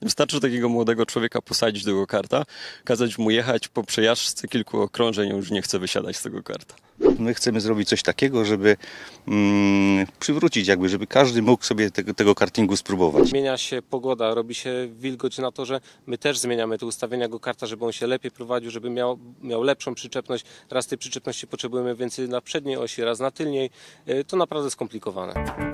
Wystarczy takiego młodego człowieka posadzić do go-karta, kazać mu jechać po przejażdżce kilku okrążeń, już nie chce wysiadać z tego karta. My chcemy zrobić coś takiego, żeby przywrócić żeby każdy mógł sobie tego kartingu spróbować. Zmienia się pogoda, robi się wilgoć na torze. My też zmieniamy te ustawienia go-karta, żeby on się lepiej prowadził, żeby miał lepszą przyczepność. Raz tej przyczepności potrzebujemy więcej na przedniej osi, raz na tylniej. To naprawdę skomplikowane.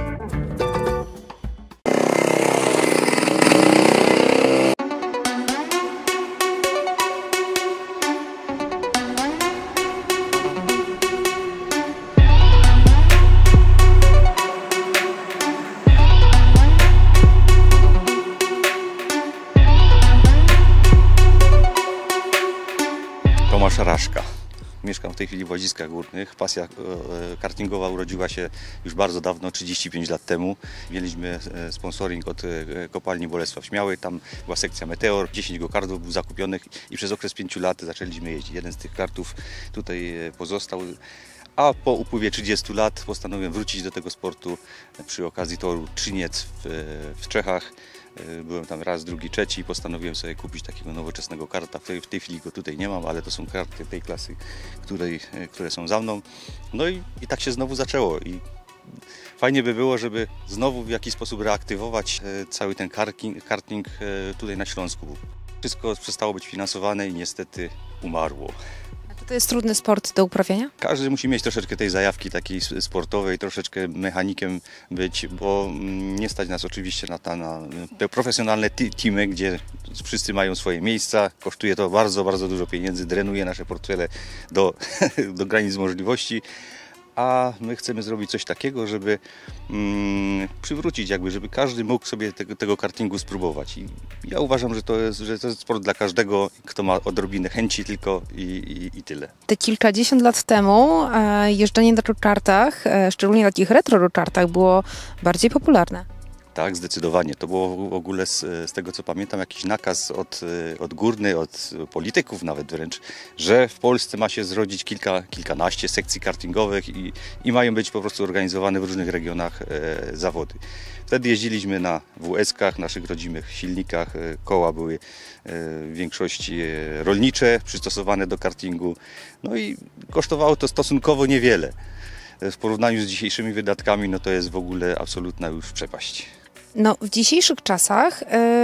Tomasz Raszka. Mieszkam w tej chwili w Łaziskach Górnych. Pasja kartingowa urodziła się już bardzo dawno, 35 lat temu. Mieliśmy sponsoring od kopalni Bolesław Śmiały. Tam była sekcja Meteor, 10 go-kartów był zakupionych i przez okres 5 lat zaczęliśmy jeździć. Jeden z tych kartów tutaj pozostał. A po upływie 30 lat postanowiłem wrócić do tego sportu przy okazji toru Trzyniec w Czechach. Byłem tam raz, drugi, trzeci i postanowiłem sobie kupić takiego nowoczesnego karta. W tej chwili go tutaj nie mam, ale to są karty tej klasy, które są za mną. No i tak się znowu zaczęło. I fajnie by było, żeby znowu w jakiś sposób reaktywować cały ten karting tutaj na Śląsku. Wszystko przestało być finansowane i niestety umarło. To jest trudny sport do uprawiania? Każdy musi mieć troszeczkę tej zajawki takiej sportowej, troszeczkę mechanikiem być, bo nie stać nas oczywiście na te profesjonalne teamy, gdzie wszyscy mają swoje miejsca. Kosztuje to bardzo, bardzo dużo pieniędzy, drenuje nasze portfele do granic możliwości. A my chcemy zrobić coś takiego, żeby przywrócić żeby każdy mógł sobie tego kartingu spróbować. I ja uważam, że to jest sport dla każdego, kto ma odrobinę chęci tylko i tyle. Te kilkadziesiąt lat temu jeżdżenie na go-kartach, szczególnie na takich retro go-kartach, było bardziej popularne. Tak, zdecydowanie. To było w ogóle z tego, co pamiętam, jakiś nakaz od górny, od polityków nawet wręcz, że w Polsce ma się zrodzić kilkanaście sekcji kartingowych i mają być po prostu organizowane w różnych regionach zawody. Wtedy jeździliśmy na WS-kach, naszych rodzimych silnikach. Koła były w większości rolnicze, przystosowane do kartingu. No i kosztowało to stosunkowo niewiele. W porównaniu z dzisiejszymi wydatkami, no to jest w ogóle absolutna już przepaść. No, w dzisiejszych czasach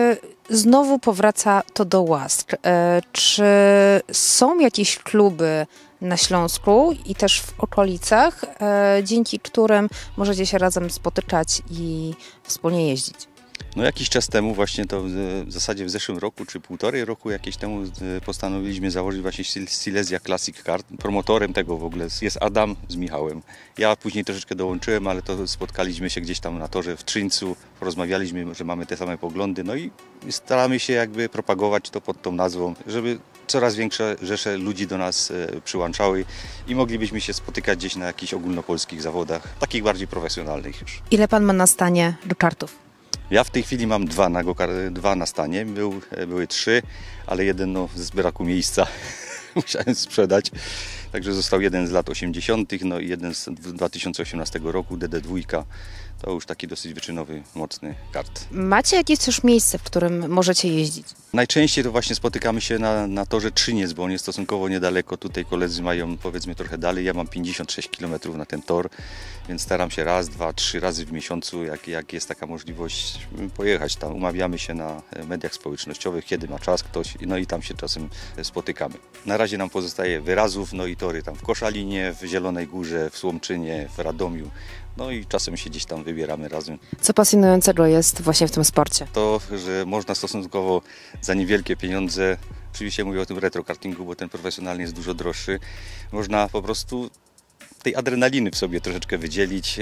znowu powraca to do łask. Czy są jakieś kluby na Śląsku i też w okolicach, dzięki którym możecie się razem spotykać i wspólnie jeździć? No jakiś czas temu, właśnie to w zasadzie w zeszłym roku czy półtorej roku jakiś temu postanowiliśmy założyć właśnie Silesia Classic Kart. Promotorem tego w ogóle jest Adam z Michałem. Ja później troszeczkę dołączyłem, ale to spotkaliśmy się gdzieś tam na torze w Trzyńcu, porozmawialiśmy, że mamy te same poglądy, no i staramy się propagować to pod tą nazwą, żeby coraz większe rzesze ludzi do nas przyłączały i moglibyśmy się spotykać gdzieś na jakichś ogólnopolskich zawodach, takich bardziej profesjonalnych już. Ile pan ma na stanie go-kartów? Ja w tej chwili mam dwa na stanie, były trzy, ale jeden z braku miejsca musiałem sprzedać. Także został jeden z lat 80., no i jeden z 2018 roku, DD2. To już taki dosyć wyczynowy, mocny kart. Macie jakieś też miejsce, w którym możecie jeździć? Najczęściej to właśnie spotykamy się na torze Trzyniec, bo on jest stosunkowo niedaleko. Tutaj koledzy mają powiedzmy trochę dalej. Ja mam 56 km na ten tor, więc staram się raz, dwa, trzy razy w miesiącu, jak jest taka możliwość, pojechać tam. Umawiamy się na mediach społecznościowych, kiedy ma czas ktoś, no i tam się czasem spotykamy. Na razie nam pozostaje Wyrazów, no i tory tam w Koszalinie, w Zielonej Górze, w Słomczynie, w Radomiu. No i czasem się gdzieś tam wybieramy razem. Co pasjonującego jest właśnie w tym sporcie? To, że można stosunkowo za niewielkie pieniądze, oczywiście mówię o tym retrokartingu, bo ten profesjonalny jest dużo droższy, można po prostu tej adrenaliny w sobie troszeczkę wydzielić,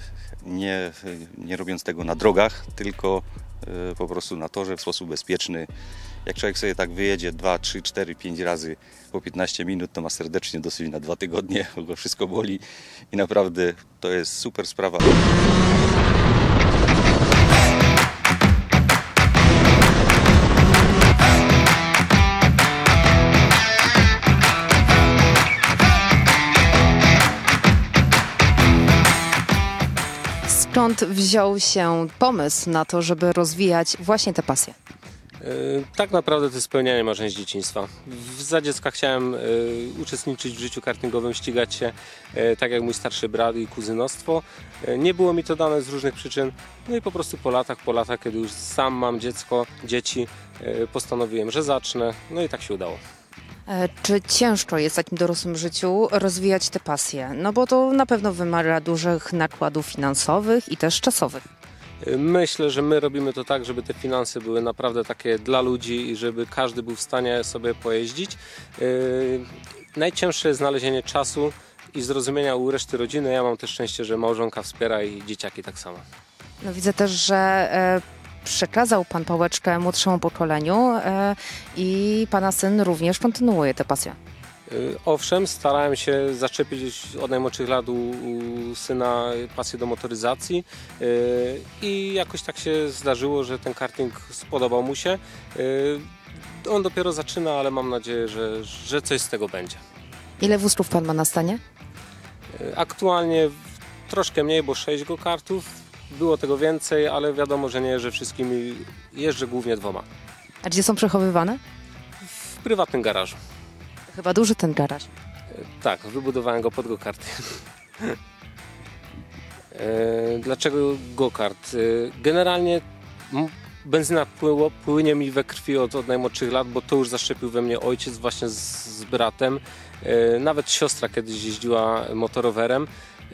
nie robiąc tego na drogach, tylko po prostu na torze w sposób bezpieczny. Jak człowiek sobie tak wyjedzie 2, 3, 4, 5 razy po 15 minut, to ma serdecznie dosyć na 2 tygodnie, bo go wszystko boli i naprawdę to jest super sprawa. Skąd wziął się pomysł na to, żeby rozwijać właśnie tę pasję? Tak naprawdę to jest spełnianie marzeń z dzieciństwa. Za dziecka chciałem uczestniczyć w życiu kartingowym, ścigać się tak jak mój starszy brat i kuzynostwo. Nie było mi to dane z różnych przyczyn. No i po prostu po latach, kiedy już sam mam dzieci, postanowiłem, że zacznę. No i tak się udało. Czy ciężko jest w takim dorosłym życiu rozwijać te pasje? No bo to na pewno wymaga dużych nakładów finansowych i też czasowych. Myślę, że my robimy to tak, żeby te finanse były naprawdę takie dla ludzi i żeby każdy był w stanie sobie pojeździć. Najcięższe jest znalezienie czasu i zrozumienia u reszty rodziny. Ja mam też szczęście, że małżonka wspiera i dzieciaki tak samo. No widzę też, że przekazał Pan pałeczkę młodszemu pokoleniu i Pana syn również kontynuuje tę pasję. Owszem, starałem się zaczepić od najmłodszych lat u syna pasję do motoryzacji i jakoś tak się zdarzyło, że ten karting spodobał mu się. On dopiero zaczyna, ale mam nadzieję, że coś z tego będzie. Ile wózków Pan ma na stanie? Aktualnie troszkę mniej, bo 6 go-kartów. Było tego więcej, ale wiadomo, że nie jeżdżę wszystkimi, jeżdżę głównie 2. A gdzie są przechowywane? W prywatnym garażu. Chyba duży ten garaż. Tak, wybudowałem go pod go-karty. Dlaczego go-kart? Generalnie benzyna płynie mi we krwi od najmłodszych lat, bo to już zaszczepił we mnie ojciec właśnie z bratem. Nawet siostra kiedyś jeździła motorowerem.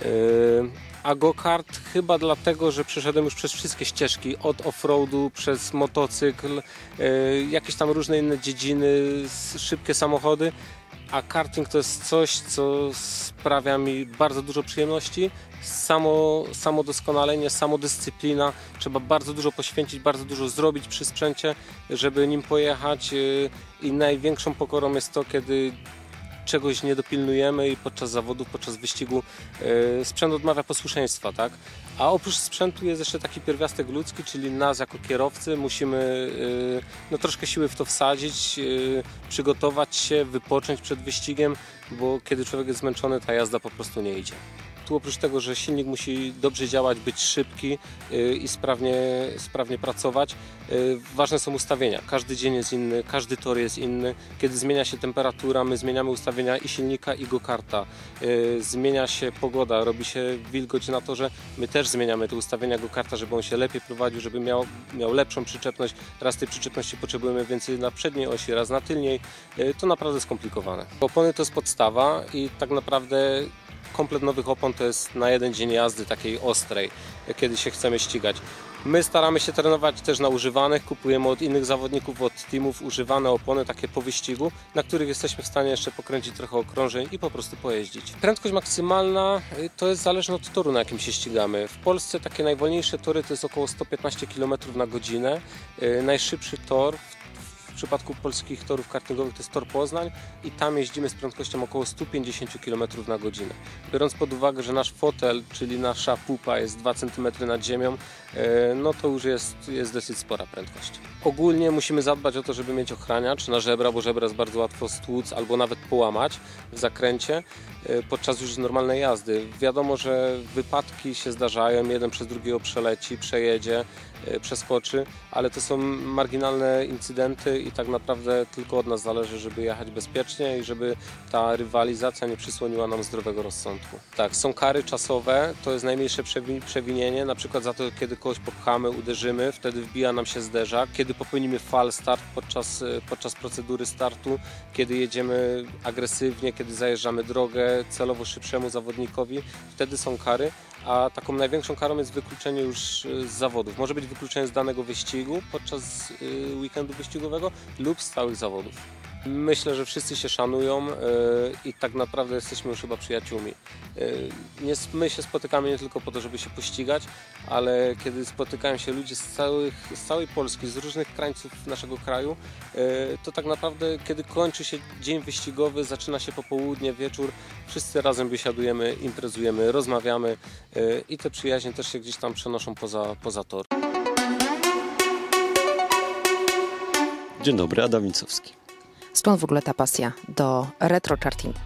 A go-kart chyba dlatego, że przeszedłem już przez wszystkie ścieżki, od off-roadu, przez motocykl, jakieś tam różne inne dziedziny, szybkie samochody, a karting to jest coś, co sprawia mi bardzo dużo przyjemności, samo doskonalenie, samodyscyplina, trzeba bardzo dużo poświęcić, bardzo dużo zrobić przy sprzęcie, żeby nim pojechać i największą pokorą jest to, kiedy czegoś nie dopilnujemy i podczas zawodów, podczas wyścigu sprzęt odmawia posłuszeństwa, tak? A oprócz sprzętu jest jeszcze taki pierwiastek ludzki, czyli nas jako kierowcy musimy troszkę siły w to wsadzić, przygotować się, wypocząć przed wyścigiem, bo kiedy człowiek jest zmęczony, ta jazda po prostu nie idzie. Tu oprócz tego, że silnik musi dobrze działać, być szybki i sprawnie pracować, ważne są ustawienia. Każdy dzień jest inny, każdy tor jest inny. Kiedy zmienia się temperatura, my zmieniamy ustawienia i silnika, i go-karta. Zmienia się pogoda, robi się wilgoć na torze, my też zmieniamy te ustawienia go-karta, żeby on się lepiej prowadził, żeby miał lepszą przyczepność. Raz tej przyczepności potrzebujemy więcej na przedniej osi, raz na tylniej. To naprawdę skomplikowane. Opony to jest podstawa i tak naprawdę komplet nowych opon to jest na jeden dzień jazdy takiej ostrej, kiedy się chcemy ścigać. My staramy się trenować też na używanych, kupujemy od innych zawodników, od teamów używane opony takie po wyścigu, na których jesteśmy w stanie jeszcze pokręcić trochę okrążeń i po prostu pojeździć. Prędkość maksymalna to jest zależne od toru, na jakim się ścigamy. W Polsce takie najwolniejsze tory to jest około 115 km na godzinę. Najszybszy tor w przypadku polskich torów kartingowych to jest tor Poznań i tam jeździmy z prędkością około 150 km na godzinę. Biorąc pod uwagę, że nasz fotel, czyli nasza pupa jest 2 cm nad ziemią, no to już jest dosyć spora prędkość. Ogólnie musimy zadbać o to, żeby mieć ochraniacz na żebra, bo żebra jest bardzo łatwo stłuc albo nawet połamać w zakręcie podczas już normalnej jazdy. Wiadomo, że wypadki się zdarzają, jeden przez drugiego przeleci, przejedzie, przeskoczy, ale to są marginalne incydenty i tak naprawdę tylko od nas zależy, żeby jechać bezpiecznie i żeby ta rywalizacja nie przysłoniła nam zdrowego rozsądku. Tak, są kary czasowe, to jest najmniejsze przewinienie, na przykład za to, kiedy kogoś popchamy, uderzymy, wtedy wbija nam się zderzak, kiedy popełnimy fal start podczas procedury startu, kiedy jedziemy agresywnie, kiedy zajeżdżamy drogę celowo szybszemu zawodnikowi, wtedy są kary. A taką największą karą jest wykluczenie już z zawodów. Może być wykluczenie z danego wyścigu podczas weekendu wyścigowego lub z całych zawodów. Myślę, że wszyscy się szanują i tak naprawdę jesteśmy już chyba przyjaciółmi. My się spotykamy nie tylko po to, żeby się pościgać, ale kiedy spotykają się ludzie z całej Polski, z różnych krańców naszego kraju, to tak naprawdę kiedy kończy się dzień wyścigowy, zaczyna się popołudnie, wieczór, wszyscy razem wysiadujemy, imprezujemy, rozmawiamy i te przyjaźnie też się gdzieś tam przenoszą poza tor. Dzień dobry, Adam Wicowski. Skąd w ogóle ta pasja do retro kartingu?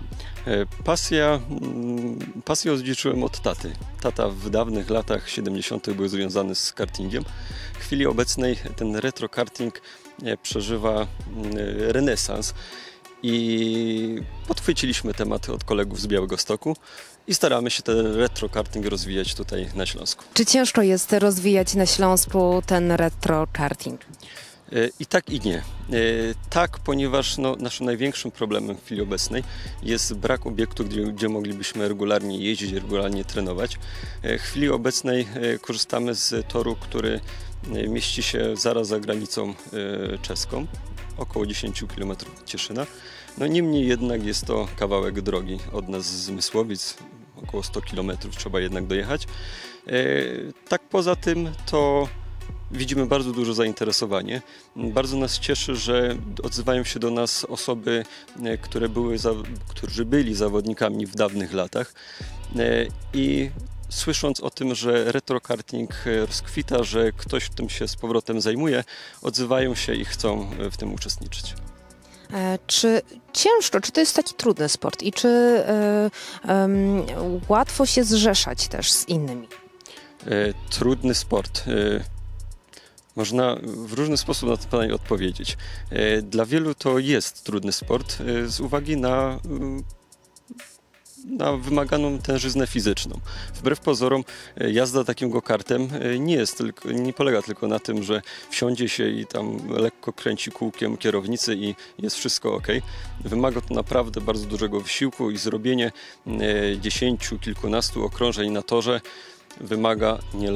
Pasję odziedziczyłem od taty. Tata w dawnych latach 70. był związany z kartingiem. W chwili obecnej ten retro karting przeżywa renesans i podchwyciliśmy temat od kolegów z Białegostoku i staramy się ten retro karting rozwijać tutaj na Śląsku. Czy ciężko jest rozwijać na Śląsku ten retro karting? I tak i nie. Tak, ponieważ naszym największym problemem w chwili obecnej jest brak obiektu, gdzie moglibyśmy regularnie jeździć, regularnie trenować. W chwili obecnej korzystamy z toru, który mieści się zaraz za granicą czeską, około 10 km od Cieszyna. Niemniej jednak jest to kawałek drogi od nas z Zmysłowic, około 100 km trzeba jednak dojechać. Tak poza tym to widzimy bardzo duże zainteresowanie. Bardzo nas cieszy, że odzywają się do nas osoby, którzy byli zawodnikami w dawnych latach i słysząc o tym, że retro karting rozkwita, że ktoś w tym się z powrotem zajmuje, odzywają się i chcą w tym uczestniczyć. Czy ciężko, czy to jest taki trudny sport i czy łatwo się zrzeszać też z innymi? Trudny sport. Można w różny sposób na to pytanie odpowiedzieć. Dla wielu to jest trudny sport z uwagi na wymaganą tężyznę fizyczną. Wbrew pozorom jazda takim go-kartem nie polega tylko na tym, że wsiądzie się i tam lekko kręci kółkiem kierownicy i jest wszystko ok. Wymaga to naprawdę bardzo dużego wysiłku i zrobienie 10, kilkunastu okrążeń na torze wymaga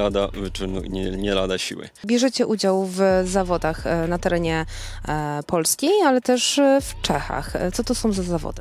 nie lada siły. Bierzecie udział w zawodach na terenie Polski, ale też w Czechach. Co to są za zawody?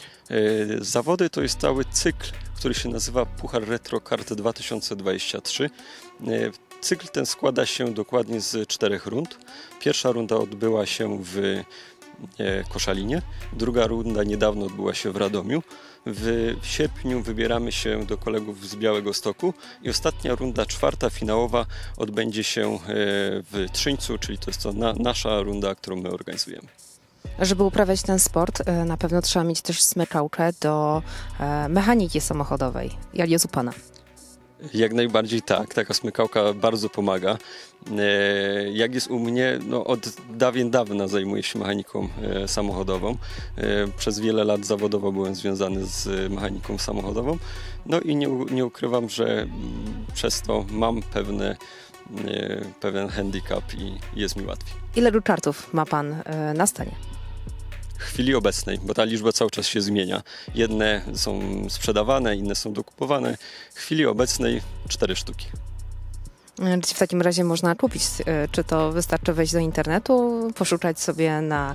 Zawody to jest cały cykl, który się nazywa Puchar Retro Kart 2023. Cykl ten składa się dokładnie z 4 rund. Pierwsza runda odbyła się w Koszalinie, druga runda niedawno odbyła się w Radomiu. W sierpniu wybieramy się do kolegów z Białegostoku i ostatnia runda, czwarta, finałowa odbędzie się w Trzyńcu, czyli to jest nasza runda, którą my organizujemy. Żeby uprawiać ten sport, na pewno trzeba mieć też smykałkę do mechaniki samochodowej. Jak jest u Pana? Jak najbardziej tak, taka smykałka bardzo pomaga. Jak jest u mnie, od dawien dawna zajmuję się mechaniką samochodową. Przez wiele lat zawodowo byłem związany z mechaniką samochodową. I nie ukrywam, że przez to mam pewien handicap i jest mi łatwiej. Ile go-kartów ma Pan na stanie? W chwili obecnej, bo ta liczba cały czas się zmienia. Jedne są sprzedawane, inne są dokupowane. W chwili obecnej 4 sztuki. Czy w takim razie można kupić? Czy to wystarczy wejść do internetu, poszukać sobie na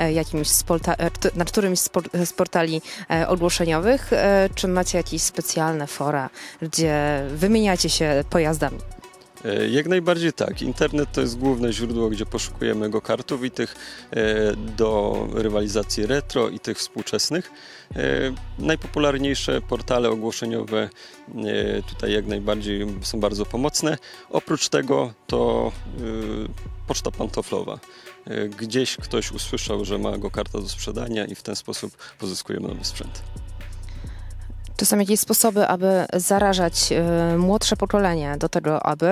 którymś z portali ogłoszeniowych? Czy macie jakieś specjalne fora, gdzie wymieniacie się pojazdami? Jak najbardziej tak. Internet to jest główne źródło, gdzie poszukujemy go-kartów i tych do rywalizacji retro i tych współczesnych. Najpopularniejsze portale ogłoszeniowe tutaj jak najbardziej są bardzo pomocne. Oprócz tego to poczta pantoflowa. Gdzieś ktoś usłyszał, że ma go-karta do sprzedania i w ten sposób pozyskujemy nowy sprzęt. Czy są jakieś sposoby, aby zarażać młodsze pokolenie do tego, aby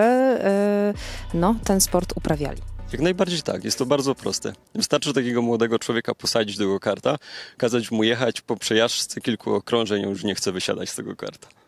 ten sport uprawiali? Jak najbardziej tak, jest to bardzo proste. Wystarczy takiego młodego człowieka posadzić do go-karta, kazać mu jechać po przejażdżce kilku okrążeń, już nie chce wysiadać z tego karta.